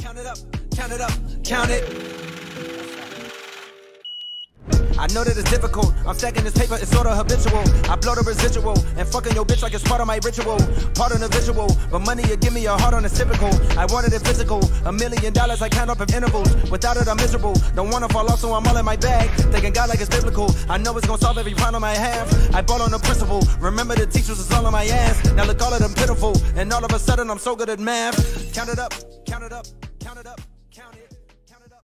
Count it up, count it up, count it. I know that it's difficult. I'm stacking this paper, it's sorta habitual. I blow the residual and fucking your bitch like it's part of my ritual. Part of the visual, but money you give me a heart on it's typical. I wanted it physical, $1 million I count up in intervals. Without it I'm miserable, don't wanna fall off so I'm all in my bag. Thinking God like it's biblical, I know it's gonna solve every problem I have. I bought on the principle, remember the teachers was all on my ass. Now look all of them pitiful, and all of a sudden I'm so good at math. Count it up, count it up, count it up, count it.